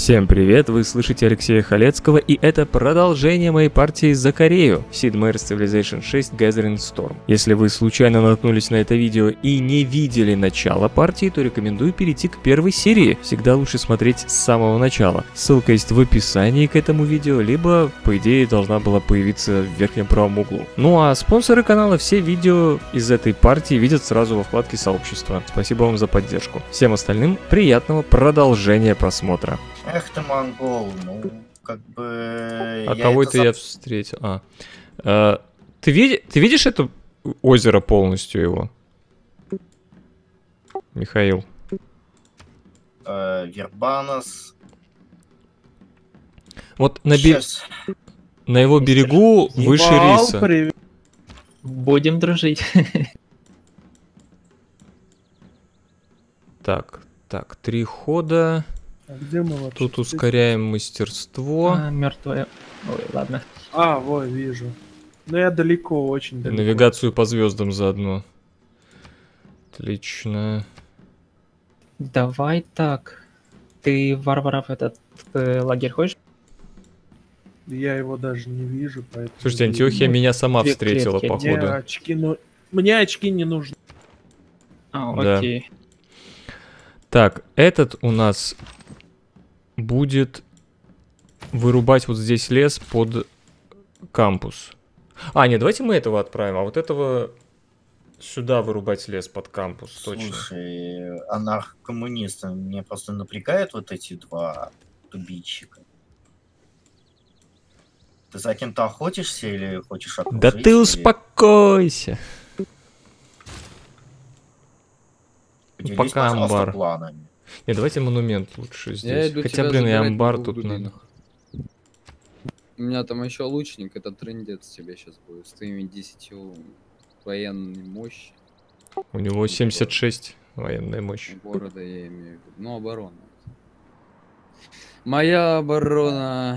Всем привет, вы слышите Алексея Халецкого, и это продолжение моей партии за Корею, Sid Meier's Civilization 6 Gathering Storm. Если вы случайно наткнулись на это видео и не видели начало партии, то рекомендую перейти к первой серии, всегда лучше смотреть с самого начала. Ссылка есть в описании к этому видео, либо, по идее, должна была появиться в верхнем правом углу. Ну а спонсоры канала все видео из этой партии видят сразу во вкладке сообщества. Спасибо вам за поддержку. Всем остальным приятного продолжения просмотра. Эх ты, монгол, ну, как бы... А кого-то я встретил. Ты видишь это озеро полностью его? Михаил. Вербанос. Вот на его берегу выше риса. Привет. Будем дружить. Так, 3 хода. А где мы вообще? Тут ускоряем мастерство. Мертвая. Ой, ладно. Вот, вижу. Но я далеко, очень далеко. Навигацию по звездам заодно. Отлично. Давай так. Ты варваров этот лагерь ходишь? Я его даже не вижу, поэтому... Слушайте, Антиохия меня сама две встретила, клетки. походу. Мне очки не нужны. Да. Окей. Так, этот у нас будет вырубать вот здесь лес под кампус. Нет, давайте мы этого отправим, а вот этого сюда вырубать лес под кампус, точно. Слушай, анархокоммунисты, мне просто напрягают вот эти два тубичика. Ты за кем-то охотишься или хочешь окружить? Да ты успокойся. Поделись, Пока пожалуйста, амбар. планами. Не, давайте монумент лучше здесь. иду Хотя, тебя блин, и забирать амбар на тут надо. дубинах. У меня там еще лучник, это трындец тебе сейчас будет, с твоими 10 военной мощи. У него 76 военная мощь. Города я имею в виду. Ну, оборона. Моя оборона.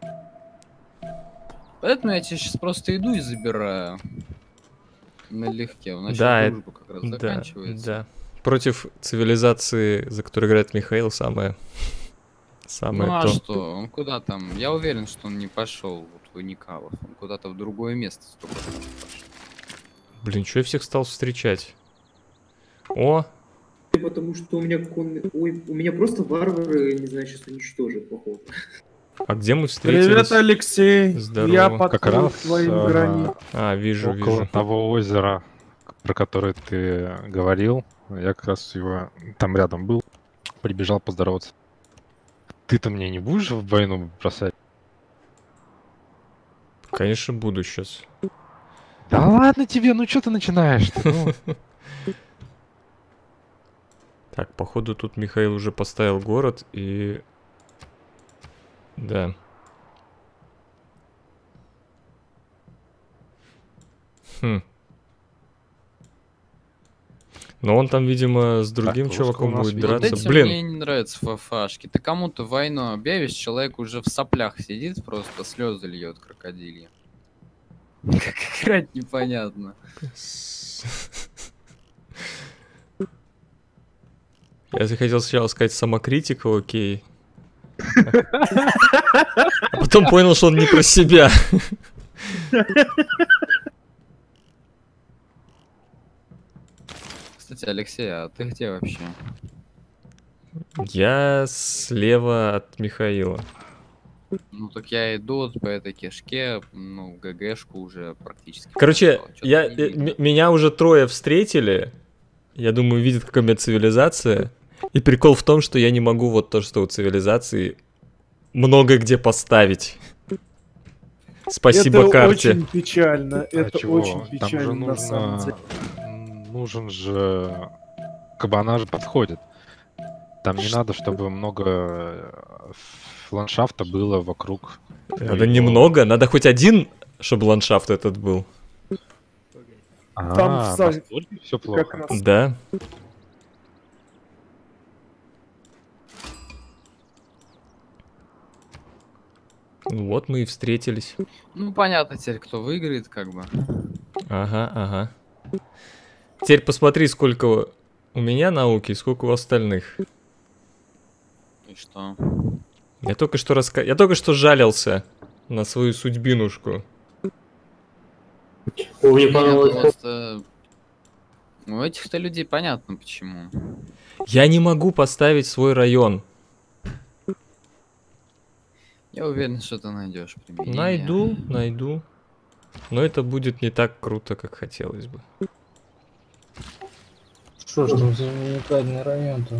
Поэтому я тебе сейчас просто иду и забираю. Налегке. У нас Да, сейчас дружба как раз заканчивается. Да. Против цивилизации, за которой играет Михаил, самое Ну а то. что? Он куда там? Я уверен, что он не пошел вот в Уникалов. Он куда-то в другое место 100% пошел. Блин, что я всех стал встречать? О, Потому что у меня Ой, у меня просто варвары, не знаю, сейчас уничтожат, походу. а где мы встретились? Привет, Алексей. Здорово. Я Как подхожу раз, к твоим границам. Вижу, Около вижу. того озера, про которое ты говорил, я как раз его там рядом был, прибежал поздороваться. Ты-то мне не будешь в войну бросать? Конечно, буду сейчас. Да ладно тебе, ну что ты начинаешь? Так, походу тут Михаил уже поставил город и... Да. Но он там, видимо, с другим Так, чуваком у нас будет видно. Вот драться. этим Блин, мне не нравятся фафашки. Ты кому-то войну объявишь, человек уже в соплях сидит, просто слезы льет крокодилья. Как играть непонятно. я хотел сначала сказать самокритика, окей. А потом понял, что он не про себя. Кстати, Алексей, а ты где вообще? Я слева от Михаила. Ну так я иду вот по этой кишке, ну, ГГшку уже практически. Короче, прошел, чё-то не видно. меня уже трое встретили. Я думаю, видят, какая у меня цивилизация. И прикол в том, что я не могу вот то, что у цивилизации много где поставить. Спасибо это карте. очень печально. Это чего? очень Там же печально на самом деле. нужен же... Кабана же подходит. Там не надо, чтобы много ландшафта было вокруг. Надо немного, надо хоть один, чтобы ландшафт этот был. Там все плохо. как раз. Да. Ну вот мы и встретились. Ну понятно теперь, кто выиграет, как бы. Ага. Теперь посмотри, сколько у меня науки, сколько у остальных. И что? Я только что жалился на свою судьбинушку. Мне Нет, понравилось, как просто... У этих-то людей понятно почему. Я не могу поставить свой район. Я уверен, что ты найдешь применение. Найду. Но это будет не так круто, как хотелось бы. Что ж там за уникальный район-то?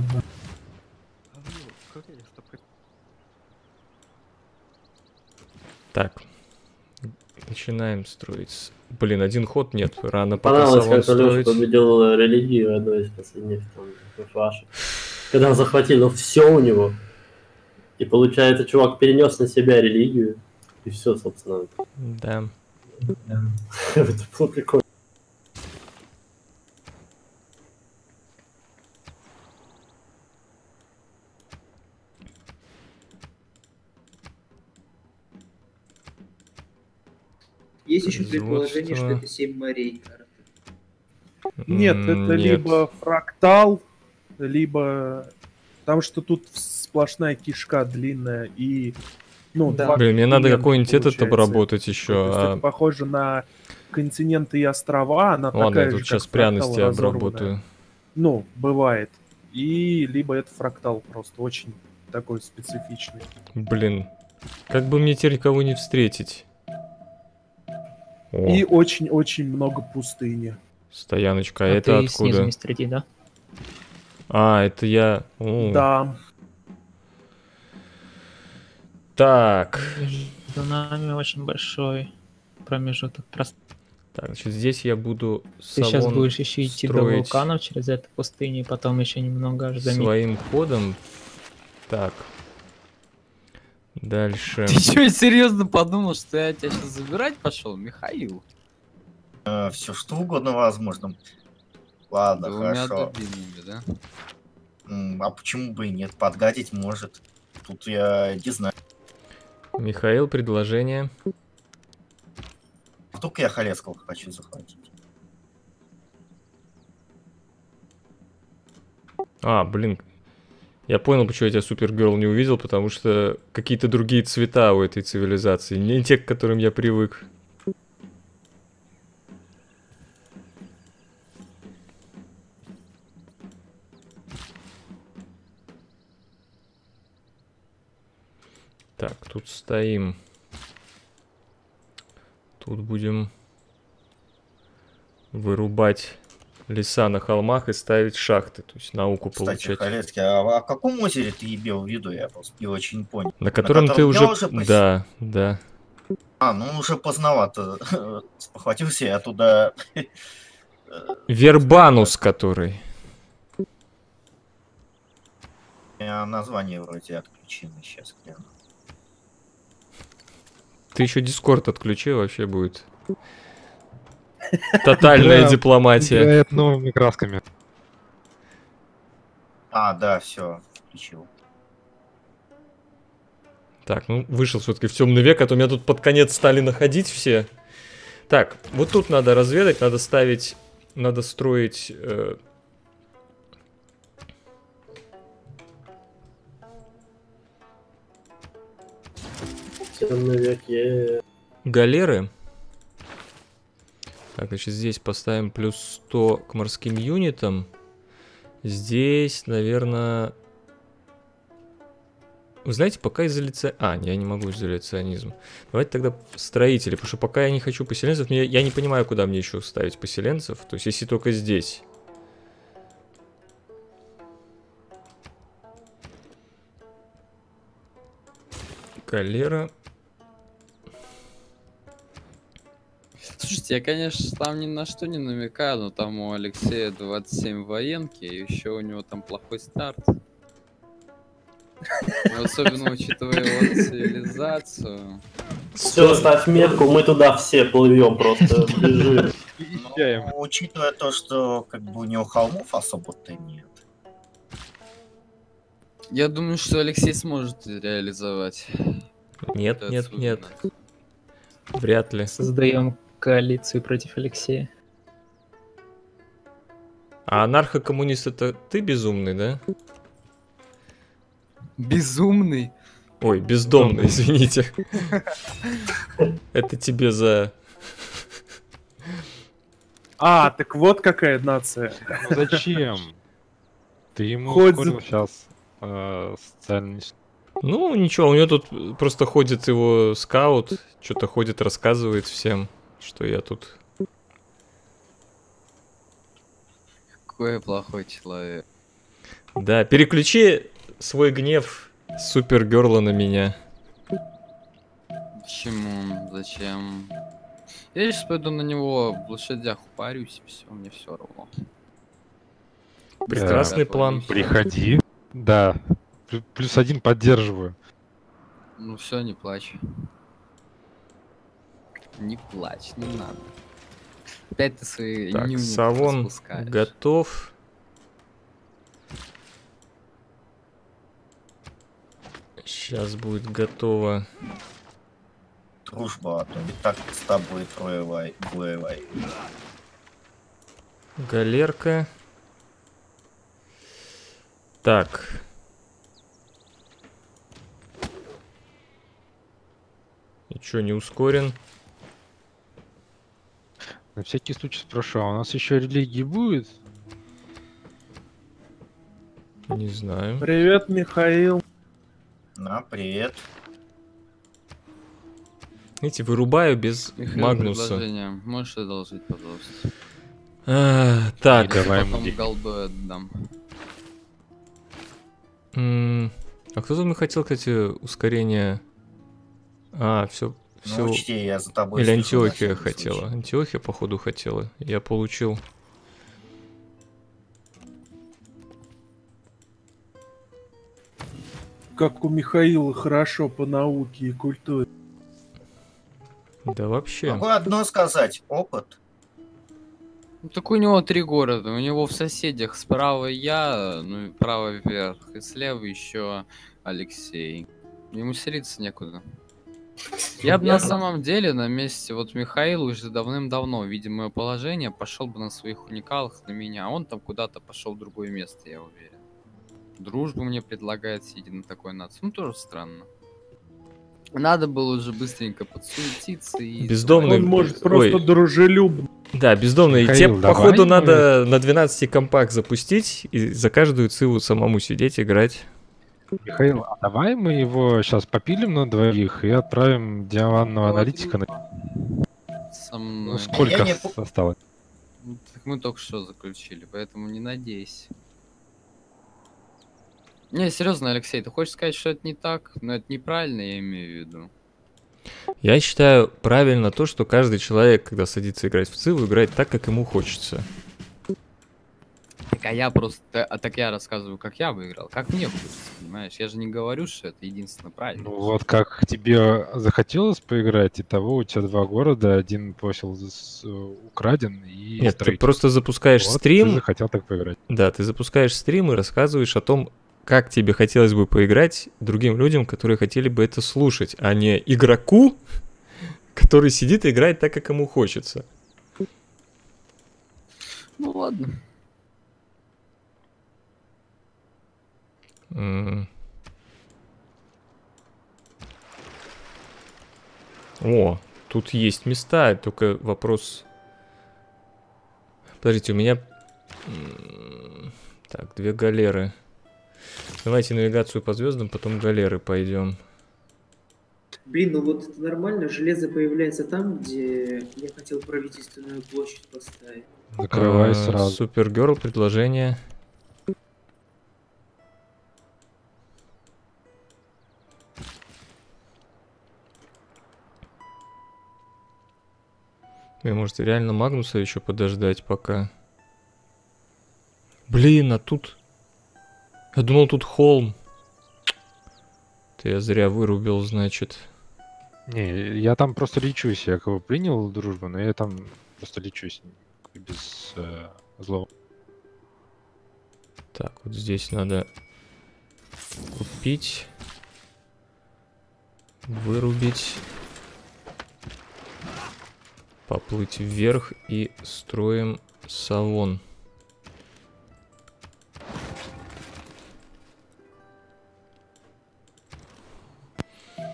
Так. Начинаем строить. Блин, один ход нет. Рано пока понравилось, салон как Алёша строить. победил религию одной из последних там фашек. Когда захватили все у него. И получается, чувак перенес на себя религию. И все, собственно. Да. Это было прикольно. Есть еще предположение, что Производство. это 7 морей карты. Нет, это Нет. либо фрактал, либо... Потому что тут сплошная кишка длинная и... Ну, Да. два Блин, мне надо континента какой-нибудь этот получается. обработать То еще. есть это похоже на континенты и острова, она Ладно, такая я же, тут как сейчас фрактал, пряности разорванная. обработаю. Ну, бывает. И либо это фрактал просто очень такой специфичный. Блин. Как бы мне теперь никого не встретить? О, И очень-очень много пустыни. стояночка. А А это ты снизу откуда? мистер Ди, да? А, это я... О, Да. Так. Между нами очень большой промежуток пространства. Так, значит, здесь я буду Ты сейчас салон будешь еще идти до строить вулканов через эту пустыню, и потом еще немного аж до своим ходом. Так. Дальше. Ты что, серьезно подумал, что я тебя сейчас забирать пошел, Михаил? Все что угодно возможно. Ладно, Двумя хорошо. дубинами, да? А почему бы и нет? Подгадить может. Тут я не знаю. Михаил, предложение. Только я Халецкого хочу захватить. А, блин. Я понял, почему я тебя Супергерл не увидел, потому что какие-то другие цвета у этой цивилизации. Не те, к которым я привык. Так, тут стоим. Тут будем вырубать леса на холмах и ставить шахты, то есть науку Кстати, получать. Халецкий, а о каком озере ты имел в виду? Я просто не очень понял. На котором ты котором уже... я уже посетил? Да, да. А, ну уже поздновато. Спохватился я туда. Вербанус, который. У меня название вроде отключено сейчас. Гляну. Ты еще Дискорд отключи, вообще будет тотальная Да. дипломатия. Играет новыми красками. А, да, все, включил. Так, ну вышел все-таки в темный век, а то меня тут под конец стали находить все. Так, вот тут надо разведать, надо ставить, надо строить... Темный век, галеры. Так, значит, здесь поставим плюс 100 к морским юнитам. Здесь, наверное... Вы знаете, пока изоляция... А, я не могу изоляционизм. Давайте тогда строители, потому что пока я не хочу поселенцев, я не понимаю, куда мне еще ставить поселенцев. То есть, если только здесь. Галера. Слушайте, я, конечно, там ни на что не намекаю, но там у Алексея 27 военки, и еще у него там плохой старт. Ну, особенно учитывая его цивилизацию. Все, ставь метку, мы туда все плывем просто, бежим. Ну, учитывая то, что как бы у него холмов особо-то нет. Я думаю, что Алексей сможет реализовать. Нет, этот нет, свой нет. вариант. Вряд ли. Создаем коалицию против Алексея. А анархо-коммунист это ты безумный, да? Безумный. Ой, бездомный, извините. Это тебе за... А, так вот какая нация. Ну зачем? Ты ему Хоть ускорил сейчас социальный... Ну, ничего, у него тут просто ходит его скаут, что-то ходит, рассказывает всем, что я тут... Какой я плохой человек. Да, переключи свой гнев Супергерла на меня. Почему? Зачем? Я сейчас пойду на него в лошадях упарюсь, и все, мне все равно. Прекрасный план. Приходи. Да. +1 поддерживаю. Ну все, не плачь. Не плачь, не надо. Опять ты свои Так, нюни Савон распускаешь. готов. Сейчас будет готово. Дружба, а то ведь так с тобой воевай. Галерка. Так. И чё, не ускорен? На всякий случай спрошу, а у нас еще религии будет? Не знаю. Привет, Михаил. На, привет. Видите, вырубаю без Михаил, Магнуса. предложение. Можешь одолжить, пожалуйста. Так. Давай ему Потом деньги. голдой отдам. А кто тут хотел, кстати, ускорение? А, все. Ну, учти, я за тобой Или слежу на Антиохия всякий хотела. случай. Антиохия, походу, хотела. Я получил. Как у Михаила хорошо по науке и культуре. Да вообще. Могу одно сказать. Опыт. Ну, так у него 3 города. У него в соседях справа я, ну и право вверх, и слева еще Алексей. Ему селиться некуда. Я бы на самом деле на месте вот Михаила уже давным-давно, видя мое положение, пошел бы на своих уникалах на меня. А он там куда-то пошел в другое место, я уверен. Дружбу мне предлагает, сидя на такой нации. Ну, тоже странно. Надо было уже быстренько подсуетиться и... Бездомный. Он может Ой. просто дружелюбно. Да, бездомный. Михаил, Тебе, давай походу, мы- надо на 12 компах запустить и за каждую циву самому сидеть, играть. Михаил, а давай мы его сейчас попилим на двоих и отправим диамантного аналитика на... Со Ну, мной. сколько Я не осталось? Ну, так мы только что заключили, поэтому не надейся. Не, серьезно, Алексей, ты хочешь сказать, что это не так? Но это неправильно, я имею в виду. Я считаю правильно то, что каждый человек, когда садится играть в циву, играет так, как ему хочется. Так, а я просто... так я рассказываю, как я бы играл, как мне хочется, понимаешь? Я же не говорю, что это единственно правильно. Ну вот как тебе захотелось поиграть, и того у тебя 2 города, один посел украден и... Нет, ты строитель. просто запускаешь Вот, стрим. Ты захотел так поиграть. Да, ты запускаешь стрим и рассказываешь о том, как тебе хотелось бы поиграть другим людям, которые хотели бы это слушать, а не игроку, который сидит и играет так, как ему хочется. Ну ладно. О, тут есть места, только вопрос... Подождите, у меня... Так, 2 галеры. Давайте навигацию по звездам, потом галеры пойдем. Блин, ну вот это нормально, железо появляется там, где я хотел правительственную площадь поставить. Закрывай сразу. Супергерл, предложение. Вы можете реально Магнуса еще подождать пока. Блин, а тут... Я думал, тут холм. Это я зря вырубил, значит. Не, я там просто лечусь. Я кого принял дружбу, но я там просто лечусь. Без злого. Так, вот здесь надо купить. Вырубить. Поплыть вверх и строим салон.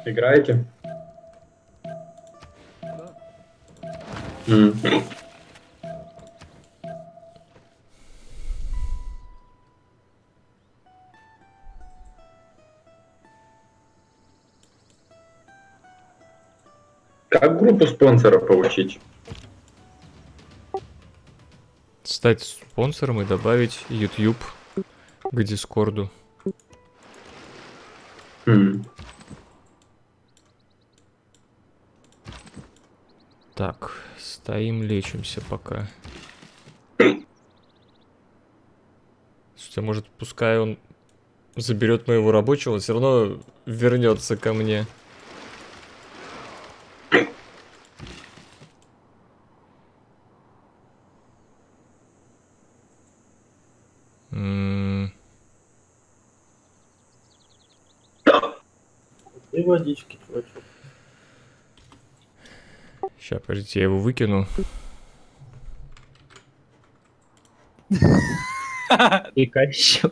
Играете? Как группу спонсоров получить? Стать спонсором и добавить YouTube к Дискорду. Так, стоим, лечимся пока. Слушайте, может, пускай он заберет моего рабочего, все равно вернется ко мне. И водички, чувачок. Сейчас, подождите, я его выкину. Пикачу.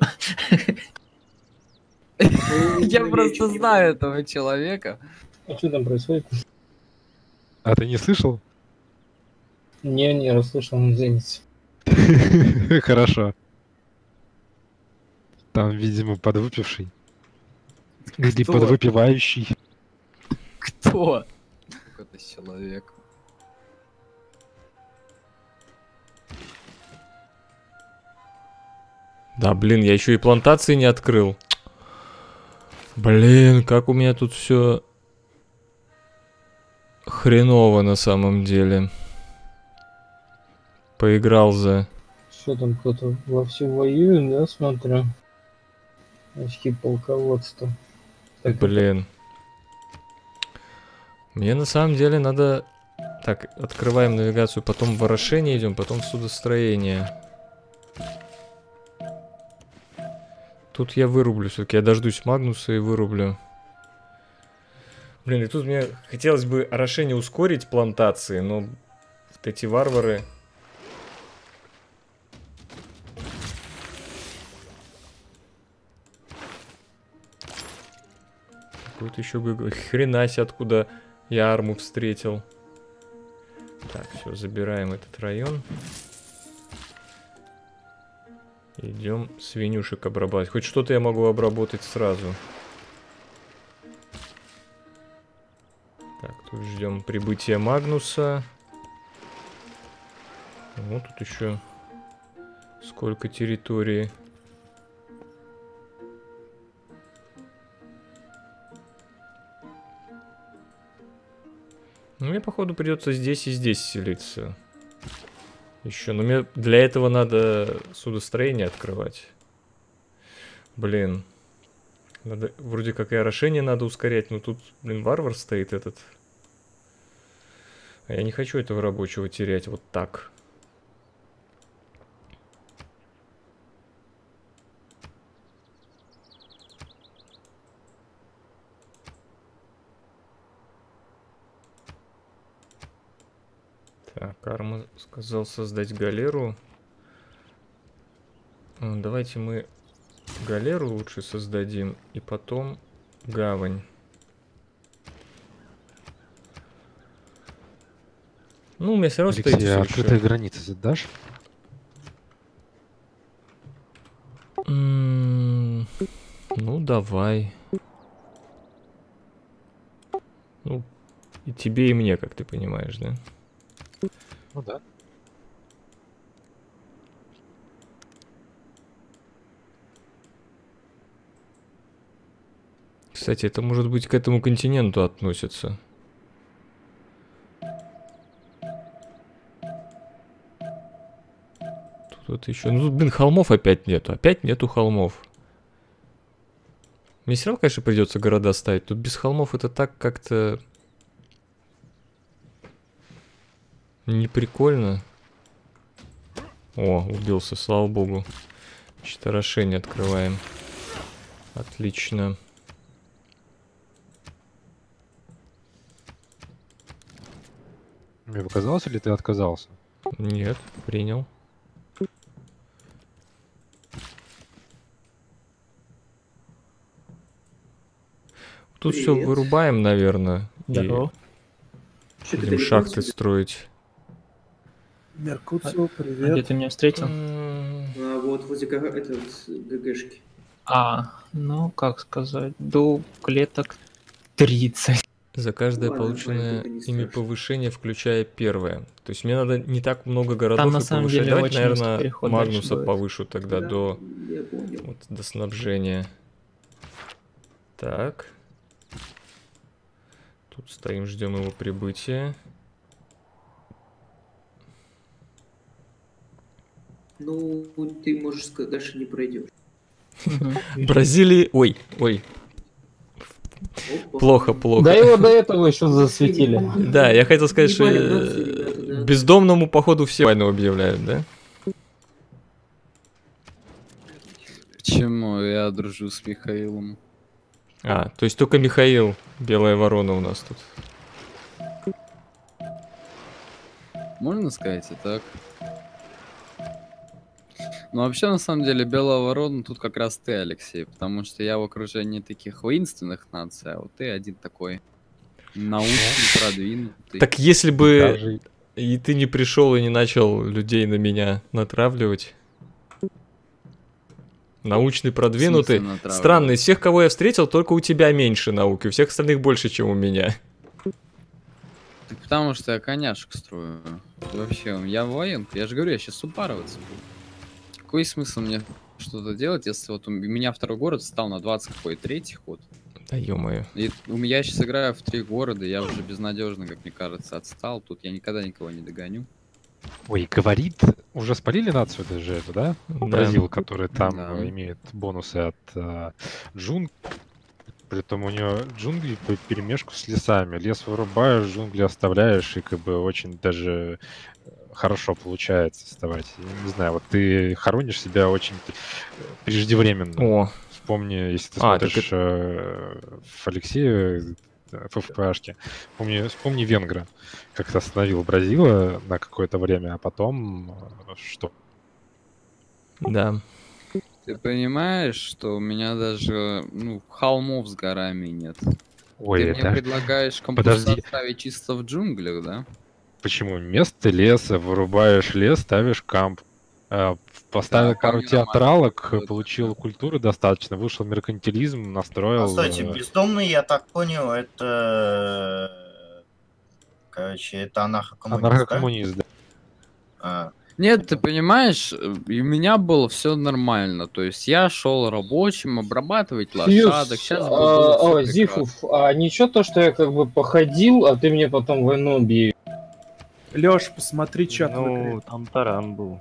Я просто знаю этого человека. А что там происходит? А ты не слышал? Не расслышал, он зенится. Хорошо. Там, видимо, подвыпивший. Или Кто? подвыпивающий. Кто? Какой-то человек. Да, блин, я еще и плантации не открыл. Блин, как у меня тут все хреново на самом деле. Поиграл за... Что там, кто-то вовсю воюет, да, смотрю? Очки полководства. Так, Блин. Мне на самом деле надо... Так, открываем навигацию, потом в орошение идем, потом в судостроение. Тут я вырублю все-таки, я дождусь Магнуса и вырублю. Блин, и тут мне хотелось бы орошение ускорить плантации, но вот эти варвары... Какой-то еще хренась, откуда я арму встретил. Так, все, забираем этот район. Идем свинюшек обрабатывать. Хоть что-то я могу обработать сразу. Так, тут ждем прибытия Магнуса. Вот тут еще сколько территории. Ну, мне, походу, придется здесь и здесь селиться. Еще, но мне для этого надо судостроение открывать. Блин. Надо, вроде как и орошение надо ускорять, но тут, блин, варвар стоит этот. А я не хочу этого рабочего терять вот так. Так, Арма сказал создать галеру. Давайте мы галеру лучше создадим, и потом гавань. Ну, у меня все равно Алексей, стоит а открытые границы задашь? Ну, давай. Ну, и тебе, и мне, как ты понимаешь, да? Ну да. Кстати, это может быть к этому континенту относится. Тут вот еще... Ну, блин, холмов опять нету. Опять нету холмов. Мне все равно, конечно, придется города ставить. Тут без холмов это так как-то... Не прикольно. О, убился, слава богу. Значит, орошение открываем. Отлично. Мне показалось, или ты отказался? Нет, принял. тут все Привет. вырубаем, наверное. Здорово. Чё ты Будем далеко шахты отсюда? строить. Меркуцио, Где привет. ты меня встретил? А вот возле ГГшки. Ну, как сказать, до клеток 30. За каждое Ладно, полученное это не ими страшно. повышение, включая первое. То есть мне надо не так много городов на и самом повышать. деле Давайте, очень узкий наверное, переход Магнуса дальше будет. повышу тогда Да, до, я понял. вот, до снабжения. Так. Тут стоим, ждем его прибытия. Ну, ты можешь сказать, дальше не пройдешь. Бразилии... Ой, Опа. плохо. Да его до этого еще засветили. Да, я хотел сказать, Не что валятся, ребята, да. бездомному, походу, все войну объявляют, да? Почему? Я дружу с Михаилом. А, то есть только Михаил, белая ворона у нас тут. Можно сказать и так. Ну, вообще, на самом деле, белая ворона тут как раз ты, Алексей, потому что я в окружении таких воинственных наций, а вот ты один такой научный, продвинутый. Так если бы Даже и ты не пришел и не начал людей на меня натравливать. Научный, продвинутый. В смысле натравливать? Странно, из всех, кого я встретил, только у тебя меньше науки, у всех остальных больше, чем у меня. Так потому что я коняшек строю. Вообще, я военка, я же говорю, я сейчас упарываться буду. Какой смысл мне что-то делать, если вот у меня второй город встал на 20 какой, третий ход? Да ё-моё. И у меня сейчас играю в 3 города, я уже безнадежно, как мне кажется, отстал. Тут я никогда никого не догоню. Ой, говорит, уже спалили нацию даже эту, да? Да. Бразил, который там Да. имеет бонусы от джунглей. Притом у него джунгли по перемешку с лесами. Лес вырубаешь, джунгли оставляешь, и как бы очень даже хорошо получается вставать. Я не знаю, вот ты хоронишь себя очень преждевременно. О, Вспомни, если ты А, так смотришь в Алексея в ФПАшке, вспомни Венгра, как-то остановил Бразила на какое-то время, а потом что? да. Ты понимаешь, что у меня даже холмов с горами нет? Ой, Ты мне это предлагаешь компас Подожди. оставить чисто в джунглях, да? почему? Вместо леса вырубаешь лес, ставишь камп. Поставил Да, пару вполне театралок, нормально. получил культуры достаточно, вышел меркантилизм, настроил... Кстати, бездомный, я так понял, это... Короче, это анархокоммунист, да? анархокоммунист, да? А, Нет, ты понимаешь, и у меня было все нормально. То есть я шел рабочим, обрабатывать лошадок. Сейчас Зифов, а ничего то, что я как бы походил, а ты мне потом войну объявил? Лёш, посмотри чат в игре. Ну, там таран был.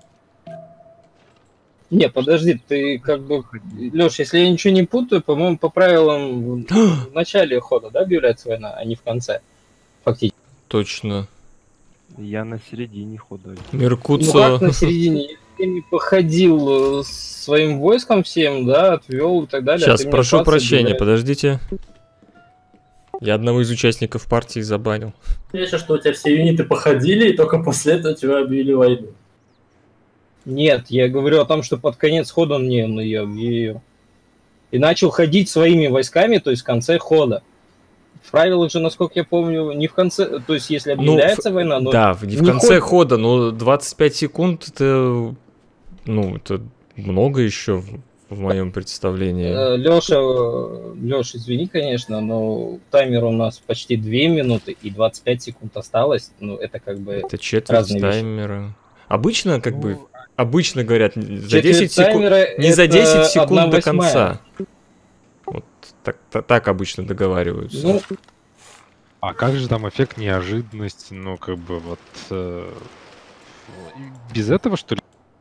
Не, подожди, ты как бы... Лёш, если я ничего не путаю, по-моему, по правилам в начале хода, да, объявляется война, а не в конце? Фактически. Точно. Я на середине хода. Ну Меркуцо. как на середине? Если ты не походил своим войском всем, да, отвел и так далее. а Сейчас, ты мне прошу бац, прощения, объявляешь. подождите. Я одного из участников партии забанил. Видишь, что у тебя все юниты походили, и только после этого тебя объявили войну. Нет, я говорю о том, что под конец хода он не ее объявил. И начал ходить своими войсками, то есть в конце хода. В правилах же, насколько я помню, не в конце, то есть если объявляется война, но Да, не в конце хода, но 25 секунд это, это много еще в моем представлении. Лёш, извини, конечно, но таймер у нас почти 2 минуты и 25 секунд осталось. Ну, это как бы Это четверть разные вещи. таймера. Обычно, обычно говорят, за Четверть 10 секунд, таймера не за это 10 секунд до 1/8. конца. Вот так обычно договариваются. Ну, А как же там эффект неожиданности? Без этого, что ли?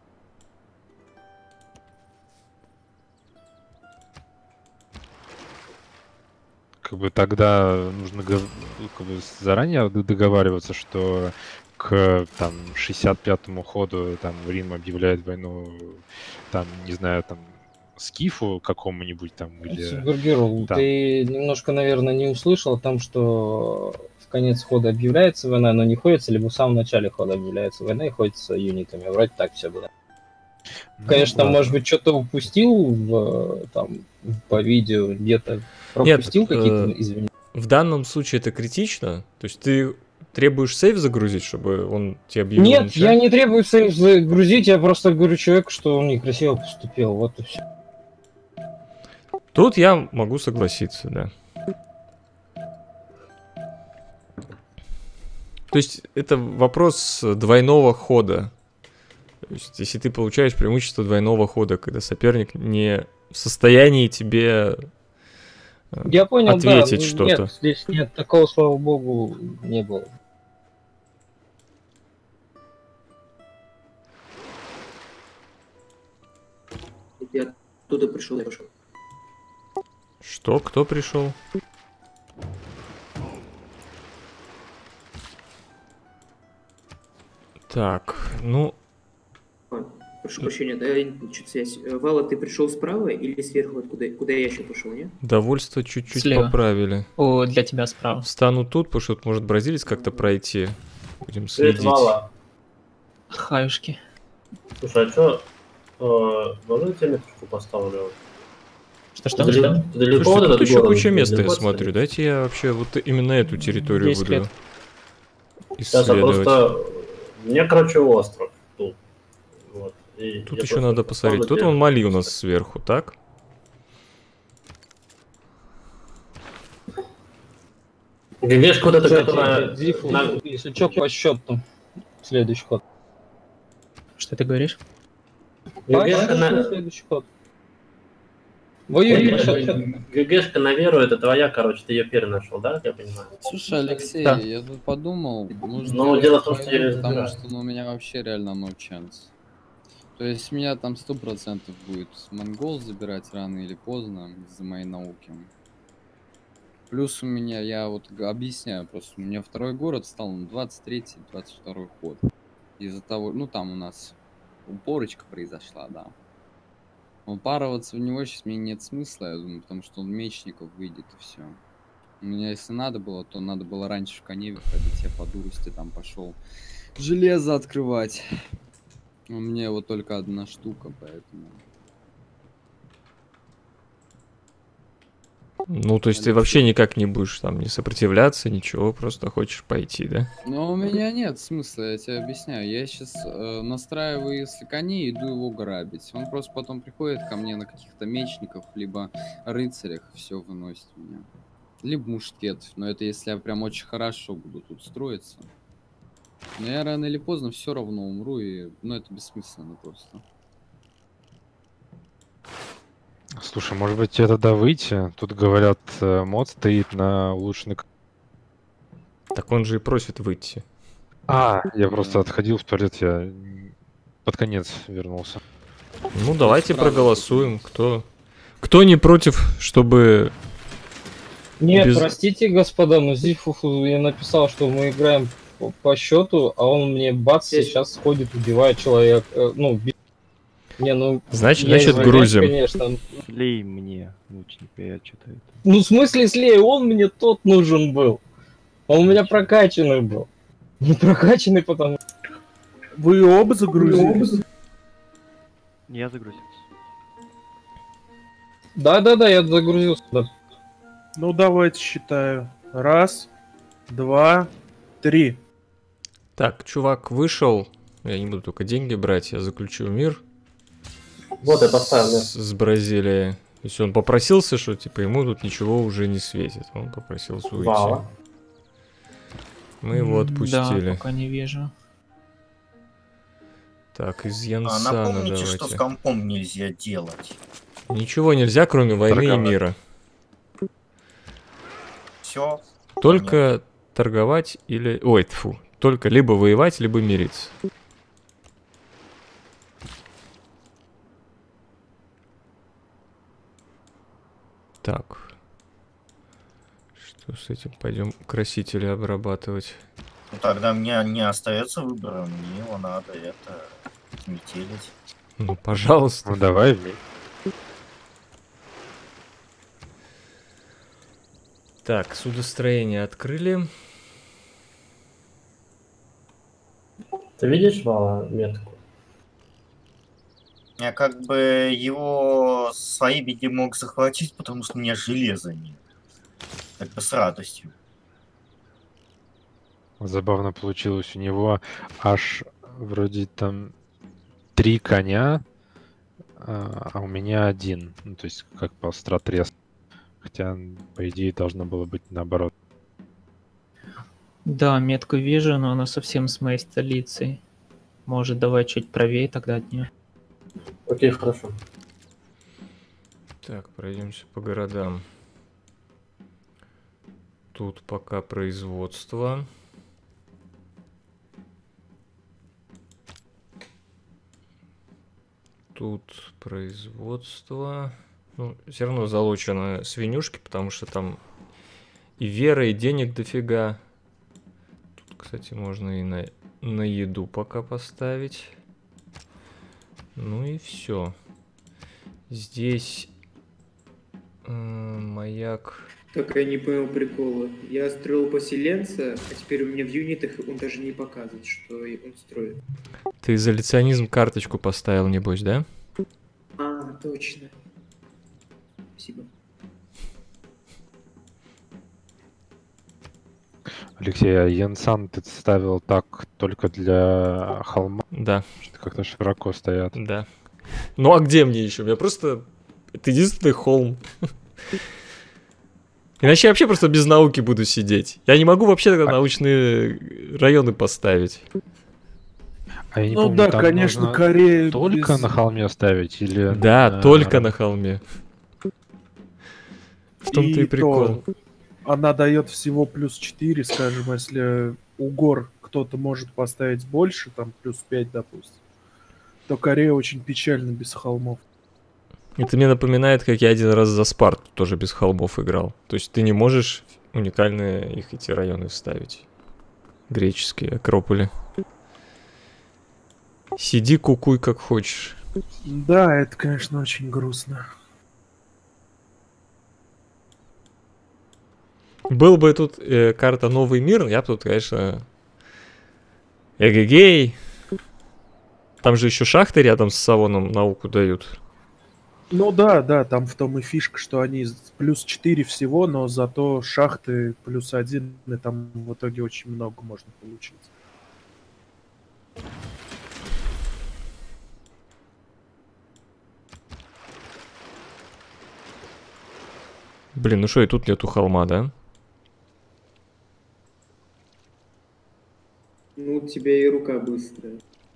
Тогда нужно заранее договариваться, что к 65-му ходу Рим объявляет войну, не знаю, Скифу какому-нибудь или... Супергерл, ты немножко, наверное, не услышал о том, что в конец хода объявляется война, но не ходится, либо в самом начале хода объявляется война и ходится юнитами. Вроде так все было. Конечно, да. может быть, что-то упустил там по видео, где-то пропустил какие-то извинения. В данном случае это критично. То есть ты требуешь сейв загрузить, чтобы он тебе объявил Нет, начать? я не требую сейв загрузить, я просто говорю человеку, что он некрасиво поступил. Вот и все. Тут я могу согласиться, да. То есть это вопрос двойного хода. То есть если ты получаешь преимущество двойного хода, когда соперник не в состоянии тебе Я понял, ответить да. что-то. Нет, здесь нет, такого, слава богу, не было. Я оттуда пришел, я пошел. Что? Кто пришел? Так, ну... Прошу прощения, да, я не получу связь. Вала, ты пришел справа или сверху, куда я еще пошел, нет? Довольство чуть-чуть Слева. поправили. О, для тебя справа. Встану тут, потому что может бразилец как-то пройти. Будем Привет, следить. Вала. Хаюшки. Слушай, а что, можно я тебе меточку поставлю? Что? Ты далеко Слушайте, от тут этого еще города? куча места, я Далеко смотрю. отстоишь? Дайте я вообще вот именно эту территорию 10 буду лет. Сейчас я исследовать. просто... Мне, короче, остров тут. Вот. И Тут я еще просто надо посмотреть. поставлю Тут тебе- вон Мали у нас сверху, так? ГГшка вот эта, Кстати, которая... Зифу, на- если что, по счету. Следующий ход. Что ты говоришь? ГГшка на... Следующий ход. Воюй, ГГшка на веру, это твоя, короче, ты ее первый нашел, да, как я понимаю? Слушай, Алексей, Да. я тут подумал, нужно Ну, дело в том, что я пойду, не потому разбираюсь. что у меня вообще реально no chance. То есть меня там 100% будет монгол забирать рано или поздно из-за моей науки. Плюс у меня, я вот объясняю просто, у меня второй город стал на 23-22 ход. Из-за того, ну там у нас упорочка произошла, да. Но упарываться в него сейчас мне нет смысла, я думаю, потому что он мечников выйдет и все. У меня если надо было, то надо было раньше в коне выходить, я по дурости там пошел железо открывать. У меня вот только одна штука, поэтому... Ну, то есть ты вообще никак не будешь там не сопротивляться, ничего, просто хочешь пойти, да? Но у меня нет смысла, я тебе объясняю. Я сейчас настраиваю, если коней, иду его грабить. Он просто потом приходит ко мне на каких-то мечников, либо рыцарях, все выносит меня. Либо мушкет, но это если я прям очень хорошо буду тут строиться. Но я рано или поздно все равно умру, и ну это бессмысленно просто. Слушай, может быть тебе тогда выйти? Тут говорят, мод стоит на улучшенный... Так он же и просит выйти. Я просто отходил в туалет, я под конец вернулся. Ну, давайте сразу проголосуем. Кто не против, чтобы... Нет, Без- простите, господа, но Зифу я написал, что мы играем по счету, а он мне бац, сейчас ходит, убивает человека. Не, ну... Значит, я значит, извиняюсь, грузим. Конечно. Слей мне, лучника, я что-то это... Ну, в смысле, слей, он мне тот нужен был. Он у меня прокачанный был. Не прокачанный, потому что... Вы оба загрузились? Я загрузился. Да, я загрузился. Да. Ну, давайте считаю. 1, 2, 3. Так, чувак вышел. Я не буду только деньги брать, я заключу мир. Вот, я поставил, да. С Бразилией. То есть он попросился, что типа ему тут ничего уже не светит. Он попросился уйти. Вала. Мы его отпустили. Да, пока не вижу. Так, из А Янсана напомните, что с давайте. компом нельзя делать. Ничего нельзя, кроме войны и Торговать. мира. Все. Только торговать или... Ой, тьфу. Только либо воевать, либо мириться. Так. Что с этим? Пойдем красители обрабатывать. Ну, тогда мне не остается выбора, мне его надо это метелить. Ну, пожалуйста. Ну давай вместе. Так, судостроение открыли. Ты видишь, Вала, метку? Я как бы его своими не мог захватить, потому что у меня железа нет. Как бы с радостью. Забавно получилось у него аж вроде там 3 коня, а у меня 1. Ну, то есть как по стратрес. Хотя, по идее, должно было быть наоборот. Да, метку вижу, но она совсем с моей столицей. Может, давай чуть правее тогда от нее. Окей, хорошо. Так, пройдемся по городам. Тут пока производство. Тут производство. Ну, все равно залучены свинюшки, потому что там и вера, и денег дофига. Тут, кстати, можно и на еду пока поставить. Ну и все. Здесь маяк. Так я не понял прикола. Я строил поселенца, а теперь у меня в юнитах он даже не показывает, что он строит. Ты изоляционизм карточку поставил, небось, да? А, точно. Спасибо. Алексей, а Янсан ты ставил так только для холма? Да. Что как-то широко стоят. Да. Ну а где мне еще? У меня просто... Это единственный холм. Иначе я вообще просто без науки буду сидеть. Я не могу вообще тогда научные районы поставить. А я не Ну помню, да, там конечно, нужно Корея только без- на холме ставить или... Да, только на холме. В том-то и прикол. то она дает всего плюс 4, скажем, если у гор кто-то может поставить больше, там плюс 5, допустим, то Корея очень печально без холмов. Это мне напоминает, как я один раз за Спарту тоже без холмов играл. То есть ты не можешь уникальные их эти районы вставить. Греческие акрополи. Сиди, кукуй как хочешь. Да, это, конечно, очень грустно. Был бы тут карта Новый мир, я бы тут, конечно... Эгегей. Там же еще шахты рядом с Савоном науку дают. Ну да, там в том и фишка, что они плюс 4 всего, но зато шахты плюс 1, и там в итоге очень много можно получить. Блин, ну что, и тут нету холма, да? Ну, у тебя и рука быстрая.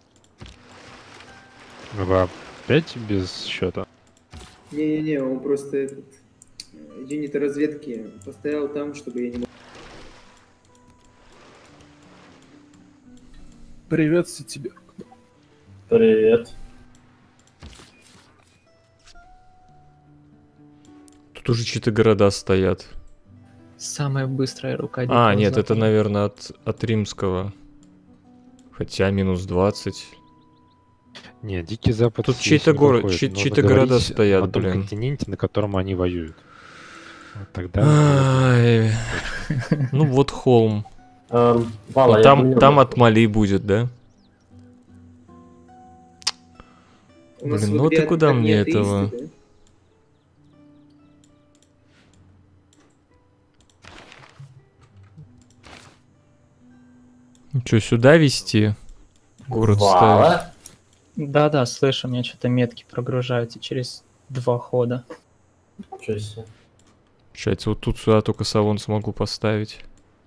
Вы опять без счета? Не-не-не, он просто этот юниты разведки поставил там, чтобы я не мог. Приветствую тебя. Привет. Тут уже чьи-то города стоят. Самая быстрая рука. А, Дикого нет, это, Запада. наверное, от римского. Хотя минус 20. Не, Дикий Запад... Тут здесь чей-то не город, выходит. Нужно чьи-то города говорить стоят, на том блин. континенте, на котором они воюют. Вот тогда... Ай. Ну вот холм. Вала, Ну, я там понял. от Мали будет, да? У нас Блин, в ну ты игре куда одни мне атеисты, этого? да? Что, сюда везти? Город ставить? Вала? Да-да, слышу, у меня что-то метки прогружаются через 2 хода. Ничего себе. Получается, вот тут сюда только Савон смогу поставить.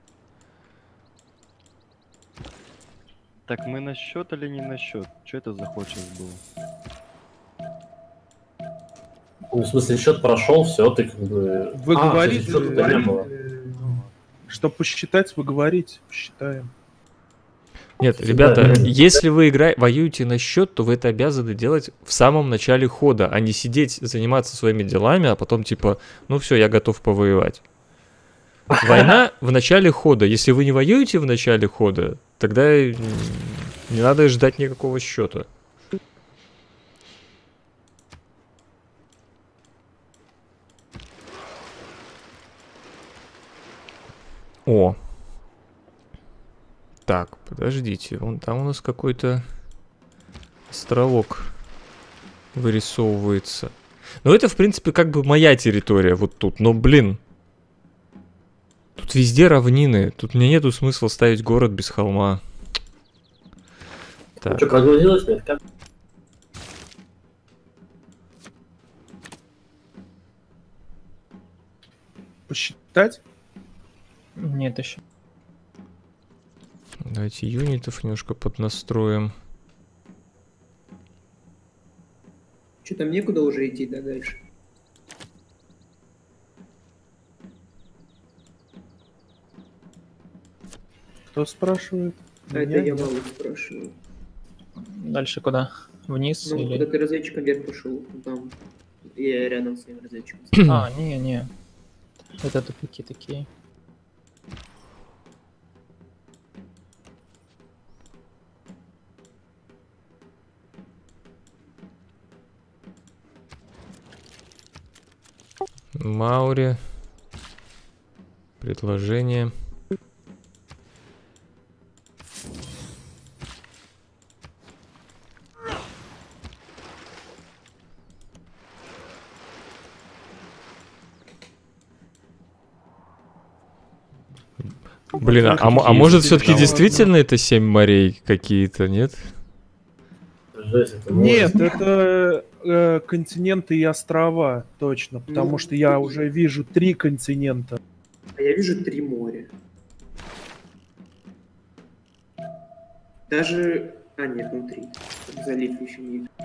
Так, мы на счет или не на счет? Что это за ход сейчас был? Ну, в смысле, счет прошел, все, ты как бы... Вы говорите, счета-то не было. Что посчитать, вы говорите, посчитаем. Нет, Да. ребята, если вы воюете на счет, то вы это обязаны делать в самом начале хода, а не сидеть, заниматься своими делами, а потом типа, ну все, я готов повоевать. Война в начале хода. Если вы не воюете в начале хода, тогда не надо ждать никакого счета. О. Так, подождите, вон там у нас какой-то островок вырисовывается. Но это, в принципе, как бы моя территория вот тут. Но, блин, тут везде равнины. Тут мне нету смысла ставить город без холма. Так. Что, прогрузилось? Нет, как? Посчитать? Нет еще. Давайте юнитов немножко поднастроим. Что, там некуда уже идти, да, дальше? Кто спрашивает? А это я Малу спрашиваю. Дальше куда? Вниз Ну, или... куда ты разведчиком вверх пошел, там я рядом с своим разведчиком. А, не. Это тупики такие. Маури. Предложение. Блин, а может все-таки действительно это 7 морей какие-то, нет? Нет, это континенты и острова, точно, потому что я уже вижу 3 континента. А я вижу 3 моря. Даже... А, нет, внутри. Залив еще не вижу.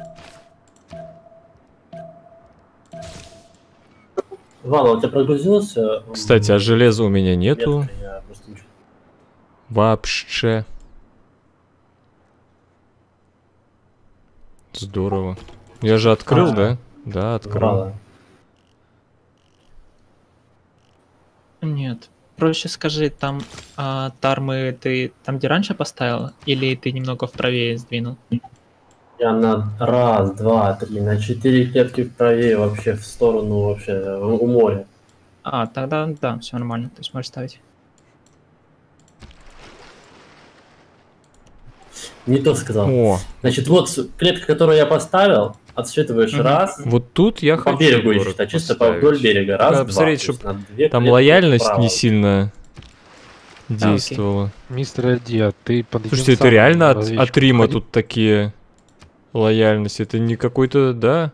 Вала, у тебя прогрузился? Кстати, а железа у меня нету. Нет, я просто ничего. Вообще. Здорово. Я же открыл, да? Да, открыл. Вала. Нет. Проще скажи, там тармы ты там, где раньше поставил, или ты немного вправее сдвинул? Я на 1, 2, 3, на 4 клетки вправее вообще в сторону вообще у моря. А, тогда да, все нормально, то есть можешь ставить. Не то сказал. О, Значит, вот клетка, которую я поставил, отсчитываешь раз. вот тут я По хочу берегу город ищешь, а чисто поставить. вдоль берега. Раз, Надо два. посмотреть, То есть чтобы на 2 там клетки лояльность вправо. не сильно действовала. Мистер Ади, ты подъем Слушайте, это сам реально от разведчиком Рима ходи. тут такие лояльности. Это не какой-то, да?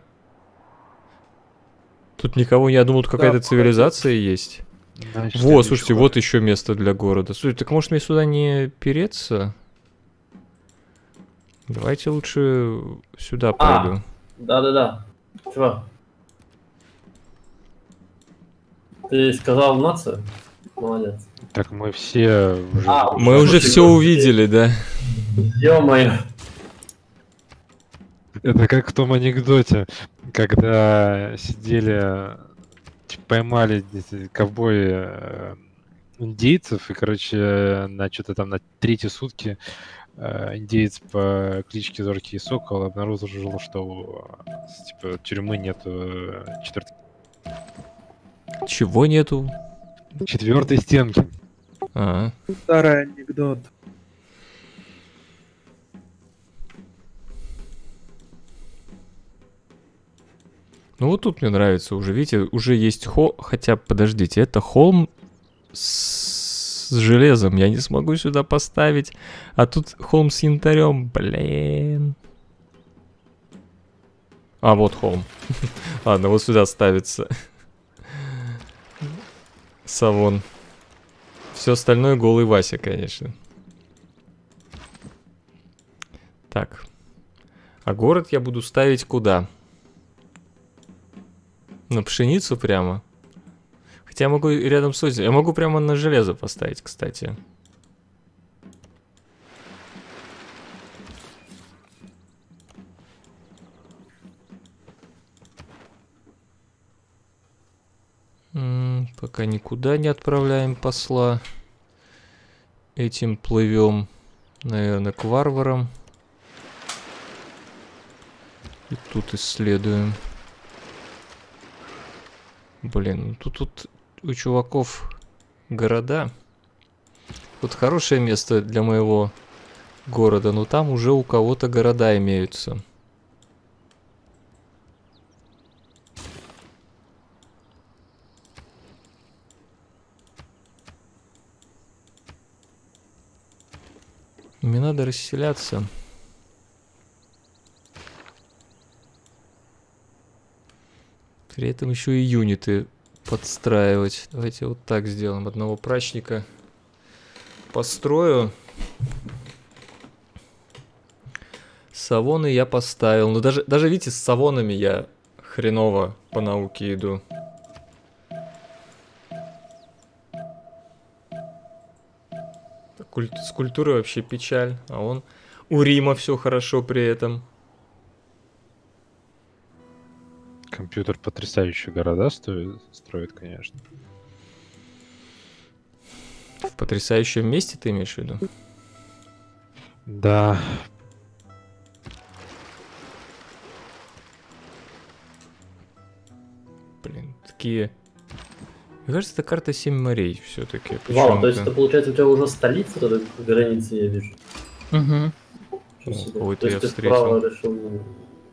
Тут никого, я думал, тут какая-то цивилизация есть. Значит, Во, я слушайте, вижу вот еще место для города. Слушай, так может мне сюда не переться? Давайте лучше сюда пойду. Да-да-да. Чего? Ты сказал нацию? Молодец. Так мы все уже... Мы уже все увидели, да? Ё-моё. Это как в том анекдоте, когда сидели, типа, поймали эти ковбои индейцев, и, короче, на что-то там на 3-е сутки индеец по кличке Зоркий Сокол обнаружил, что типа тюрьмы нету 4-й. Чего нету? 4-й стенки. А. Старый анекдот. Ну вот тут мне нравится уже, видите, уже есть хотя, подождите, это холм с железом, я не смогу сюда поставить, а тут холм с янтарем, блин. А, вот холм. Ладно, вот сюда ставится. Савон. Все остальное голый Вася, конечно. Так. А город я буду ставить куда? На пшеницу прямо? Хотя я могу рядом с озером. Я могу прямо на железо поставить, кстати. Пока никуда не отправляем посла. Этим плывем, наверное, к варварам. И тут исследуем. Блин, ну тут у чуваков города. Вот хорошее место для моего города, но там уже у кого-то города имеются. Мне надо расселяться. При этом еще и юниты подстраивать. Давайте вот так сделаем. Одного прачника построю. Савоны я поставил. Но даже видите, с савонами я хреново по науке иду. С культурой вообще печаль. А он... У Рима все хорошо при этом. Компьютер потрясающие города строит, конечно. В потрясающем месте ты имеешь в виду? Да. Блин, такие... Мне кажется, это карта 7 морей все-таки. Вау, то есть это получается у тебя уже столица, тогда границы я вижу. Угу. Кого-то я встретил.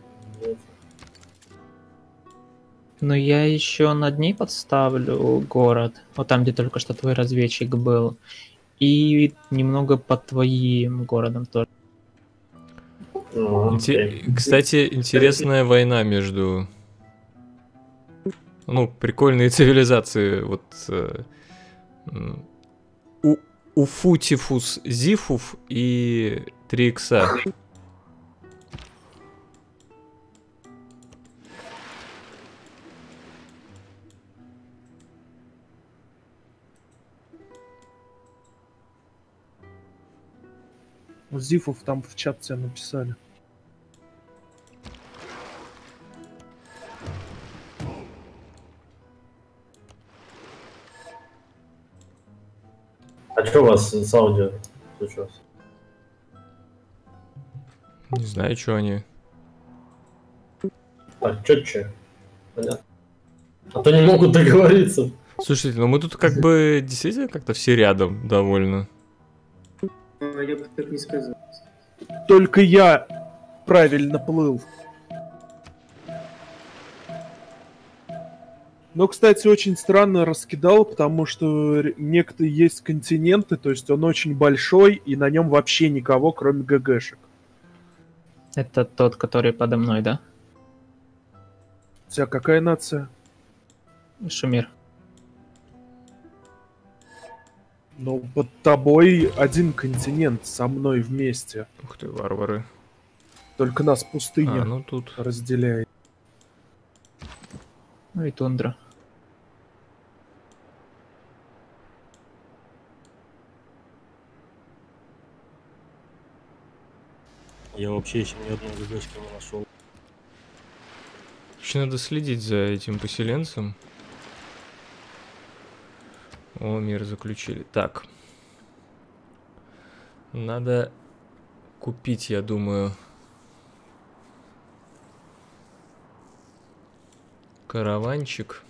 Но я еще над ней подставлю город. Вот там, где только что твой разведчик был. И немного под твоим городом тоже. Кстати, интересная война между... Ну, прикольные цивилизации. Вот... Уфутифус Зифуф и 3 икса. Зифов там в чат тебе написали. А что у вас с аудио случилось? Не знаю, что они. Так, четче. Понятно. А то не могут договориться. Слушайте, ну мы тут как бы действительно как-то все рядом довольно. Я бы так не сказал. Только я правильно плыл. Но, кстати, очень странно раскидал, потому что некоторые есть континенты, то есть он очень большой, и на нем вообще никого, кроме ГГшек. Это тот, который подо мной, да? У тебя какая нация? Шумер. Ну, под тобой один континент со мной вместе. Ух ты, варвары. Только нас пустыня ну тут разделяет. Ну и тундра. Я вообще еще ни одной ГГшки не нашел. Еще надо следить за этим поселенцем. О, мир заключили. Так. Надо купить, я думаю, караванчик.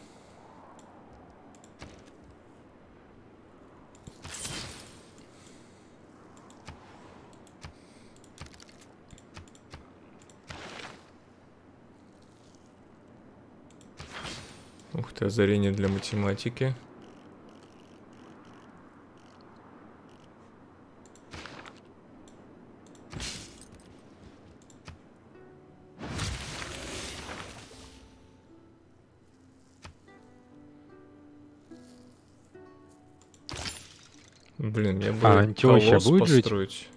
Ух ты, озарение для математики. Блин, я бы Антиохия будет построить. Жить?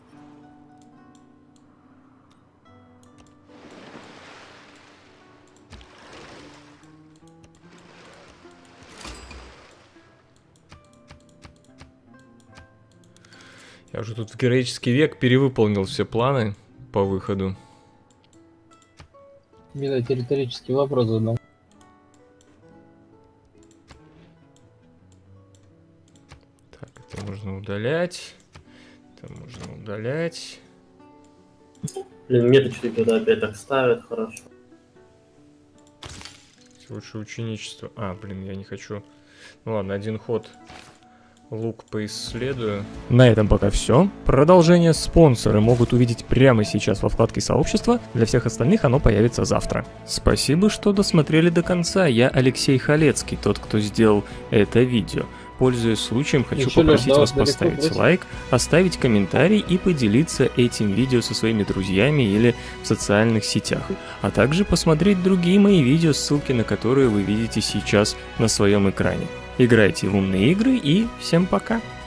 Я уже тут в героический век перевыполнил все планы по выходу. Видать, риторический вопрос задал. Так, это можно удалять. Это можно удалять. Блин, меточки туда опять так ставят, хорошо. Лучше ученичество. А, блин, я не хочу. Ну ладно, один ход. Лук поисследую. На этом пока все. Продолжение спонсоры могут увидеть прямо сейчас во вкладке сообщества. Для всех остальных оно появится завтра. Спасибо, что досмотрели до конца. Я Алексей Халецкий, тот, кто сделал это видео. пользуясь случаем, хочу Ничего, попросить да, вас далеко поставить бросить. лайк, оставить комментарий и поделиться этим видео со своими друзьями или в социальных сетях, а также посмотреть другие мои видео, ссылки на которые вы видите сейчас на своем экране. Играйте в умные игры и всем пока!